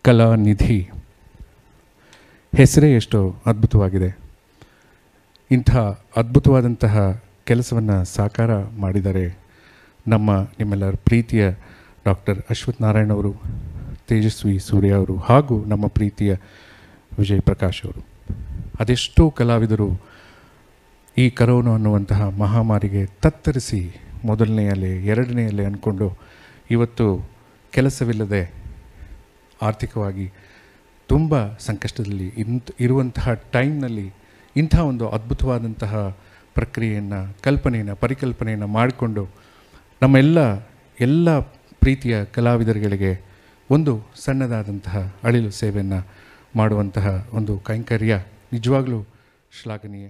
ಕಲಾನಿಧಿ ಹೆಸರೇ ಎಷ್ಟು ಅದ್ಭುತವಾಗಿದೆ. ಇಂಥ ಅದ್ಭುತವಾದಂತಹ ಕೆಲಸವನ್ನು ಸಾಕಾರ ಮಾಡಿದ್ದಾರೆ ನಿಮ್ಮೆಲ್ಲರ ಪ್ರೀತಿಯ ಡಾಕ್ಟರ್ ಅಶ್ವಥ್ ನಾರಾಯಣ್ ಅವರು, ತೇಜಸ್ವಿ ಸೂರ್ಯ ಅವರು ಹಾಗೂ ನಮ್ಮ ಪ್ರೀತಿಯ ವಿಜಯ್ ಪ್ರಕಾಶ್ ಅವರು. ಅದೆಷ್ಟೋ ಕಲಾವಿದರು ಈ ಕರೋನಾ ಅನ್ನುವಂತಹ ಮಹಾಮಾರಿಗೆ ತತ್ತರಿಸಿ ಮೊದಲನೇ ಅಲೆ ಎರಡನೇ ಅಲೆ ಅಂದ್ಕೊಂಡು ಇವತ್ತು ಕೆಲಸವಿಲ್ಲದೆ ಆರ್ಥಿಕವಾಗಿ ತುಂಬ ಸಂಕಷ್ಟದಲ್ಲಿ ಇರುವಂತಹ ಟೈಮ್ನಲ್ಲಿ ಇಂಥ ಒಂದು ಅದ್ಭುತವಾದಂತಹ ಪ್ರಕ್ರಿಯೆಯನ್ನು ಪರಿಕಲ್ಪನೆಯನ್ನು ಮಾಡಿಕೊಂಡು ಎಲ್ಲ ಪ್ರೀತಿಯ ಕಲಾವಿದರುಗಳಿಗೆ ಒಂದು ಸಣ್ಣದಾದಂತಹ ಅಳಿಲು ಸೇವೆಯನ್ನು ಮಾಡುವಂತಹ ಒಂದು ಕೈಂಕರ್ಯ ನಿಜವಾಗಲೂ ಶ್ಲಾಘನೀಯ.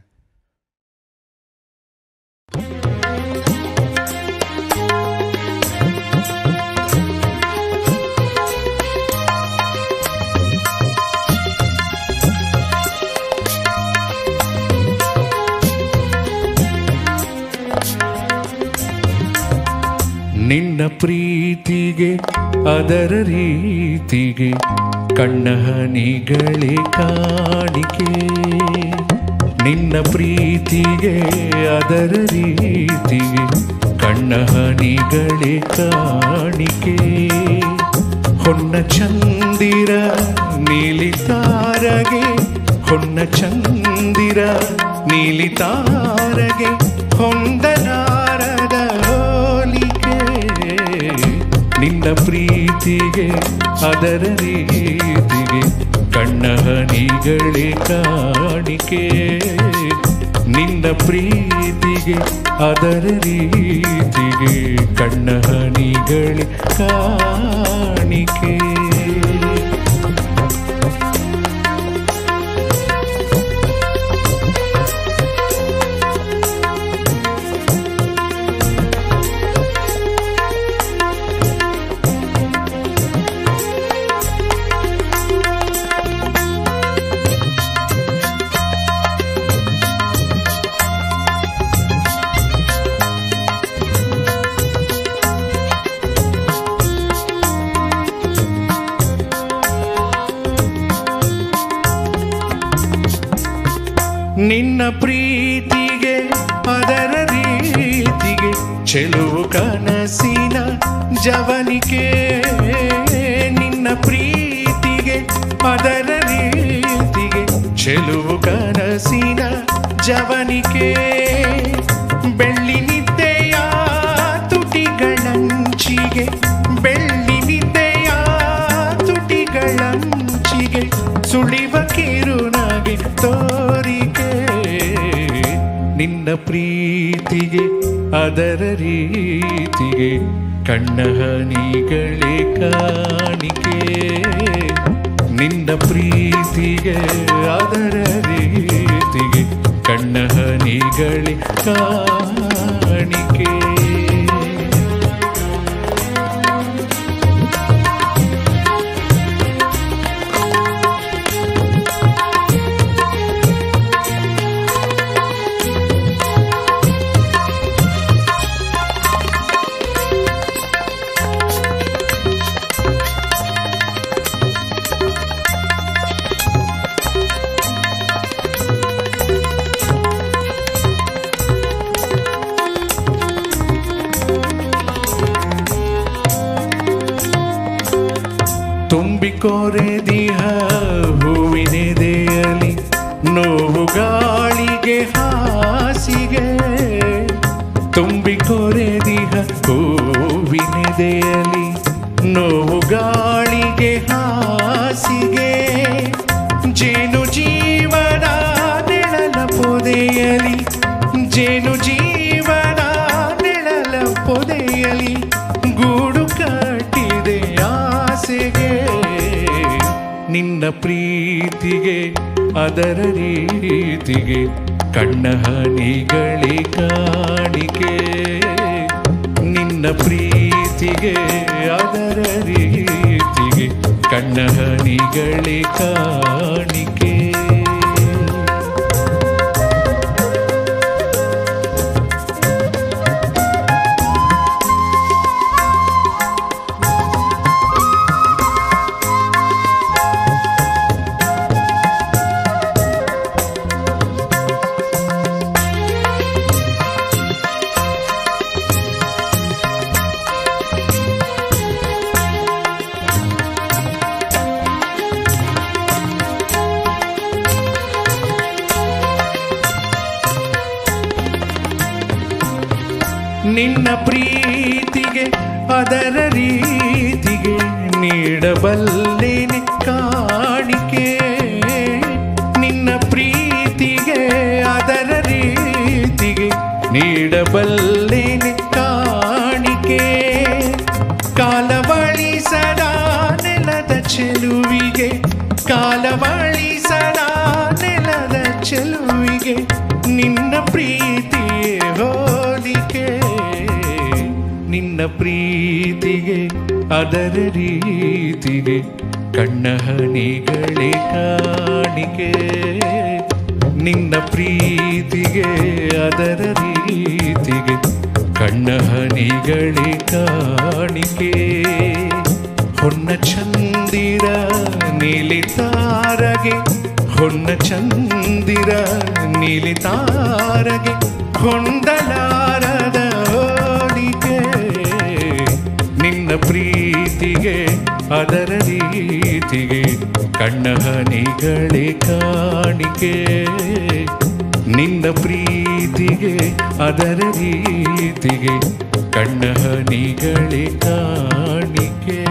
ನಿನ್ನ ಪ್ರೀತಿಗೆ ಅದರ ರೀತಿಗೆ ಕಣ್ಣ ಹನಿಗಳೇ ಕಾಣಿಕೆ, ನಿನ್ನ ಪ್ರೀತಿಗೆ ಅದರ ರೀತಿಗೆ ಕಣ್ಣ ಹನಿಗಳೇ ಕಾಣಿಕೆ. ಹೊನ್ನ ಚಂದಿರ ನೀಲಿ ತಾರಗೆ, ಹೊನ್ನ ಚಂದಿರ ನೀಲಿ ತಾರಗೆ ಹೊಂದಲಾರದ ಹೋಲಿಕೆ. ನಿನ್ನ ಪ್ರೀತಿಗೆ ಅದರ ರೀತಿಗೆ ಕಣ್ಣ ಹನಿಗಳೇ ಕಾಣಿಕೆ, ನಿನ್ನ ಪ್ರೀತಿಗೆ ಅದರ ರೀತಿಗೆ ಕಣ್ಣ ಹನಿಗಳೇ ಕಾಣಿಕೆ. ನಿನ್ನ ಪ್ರೀತಿಗೆ ಅದರ ರೀತಿಗೆ ಚೆಲುವು ಕನಸಿನ ಜವನಿಕೆ, ನಿನ್ನ ಪ್ರೀತಿಗೆ ಅದರ ರೀತಿಗೆ ಚೆಲುವು ಕನಸಿನ ಜವನಿಕೆ. ಬೆಳ್ಳಿ ನಿದ್ದೆಯ ತುಟಿಗಳಂಚಿಗೆ, ಬೆಳ್ಳಿ ನಿದ್ದೆಯ ತುಟಿಗಳಂಚಿಗೆ ಸುಳಿವ ಕಿರುನಗೆ ತೋರಿಕೆ. ನಿನ್ನ ಪ್ರೀತಿಗೆ ಅದರ ರೀತಿಗೆ ಕಣ್ಣ ಹನಿಗಳೇ ಕಾಣಿಕೆ, ನಿನ್ನ ಪ್ರೀತಿಗೆ ಅದರ ರೀತಿಗೆ ಕಣ್ಣ ಹನಿಗಳೇ ಕಾಣಿಕೆ. ತುಂಬಿಕೊರೆದಿಹ ಹೂವಿನೆದೆಯಲಿ ನೋವು ಗಾಳಿಗೆ ಹಾಸಿಗೆ, ತುಂಬಿಕೊರೆದಿಹ ಹೂವಿನೆದೆಯಲಿ ನೋವು ಗಾಳಿಗೆ ಹಾಸಿಗೆ. ಜೇನು ಜೀವನ ನೆಳಲ ಪೊದೆಯಲಿ, ಜೇನು ಜೀವನ ನೆಳಲ ಪೊದೆಯಲಿ ಗೂಡು ಕಟ್ಟಿದೆ ಆಸೆಗೆ. ನಿನ್ನ ಪ್ರೀತಿಗೆ ಅದರ ರೀತಿಗೆ ಕಣ್ಣ ಹನಿಗಳೇ ಕಾಣಿಕೆ, ನಿನ್ನ ಪ್ರೀತಿಗೆ ಅದರ ರೀತಿಗೆ ಕಣ್ಣ ಹನಿಗಳೇ ಕಾಣಿಕೆ. ನಿನ್ನ ಪ್ರೀತಿಗೆ ಅದರ ರೀತಿಗೆ ನೀಡಬಲ್ಲೇನೆ ಕಾಣಿಕೆ. ನಿನ್ನ ಪ್ರೀತಿಗೆ ಅದರ ರೀತಿಗೆ ನೀಡಬಲ್ಲೇನೆ ಕಾಣಿಕೆ. ಕಾಲವಳಿಸದ ನೆಲದ ಚೆಲುವಿಗೆ, ಕಾಲವಳಿಸದ ನೆಲದ ಚೆಲುವಿಗೆ ನಿನ್ನ ಪ್ರೀತಿಯೇ ಹೋಲಿಕೆ. ನಿನ್ನ ಪ್ರೀತಿಗೆ ಅದರ ರೀತಿಗೆ ಕಣ್ಣ ಹನಿಗಳೇ ಕಾಣಿಕೆ. ನಿನ್ನ ಪ್ರೀತಿಗೆ ಅದರ ರೀತಿಗೆ ಕಣ್ಣ ಹನಿಗಳೇ ಕಾಣಿಕೆ. ಹೊನ್ನ ಚಂದಿರ ನೀಲಿ ತಾರಗೆ, ಹೊನ್ನ ಚಂದಿರ ನೀಲಿ ತಾರಗೆ ಹೊಂದಲಾರದ ಹೋಲಿಕೆ. ನಿನ್ನ ಪ್ರೀತಿಗೆ ಅದರ ರೀತಿಗೆ ಕಣ್ಣ ಹನಿಗಳೇ ಕಾಣಿಕೆ. ನಿನ್ನ ಪ್ರೀತಿಗೆ ಅದರ ರೀತಿಗೆ ಕಣ್ಣ ಹನಿಗಳೇ ಕಾಣಿಕೆ.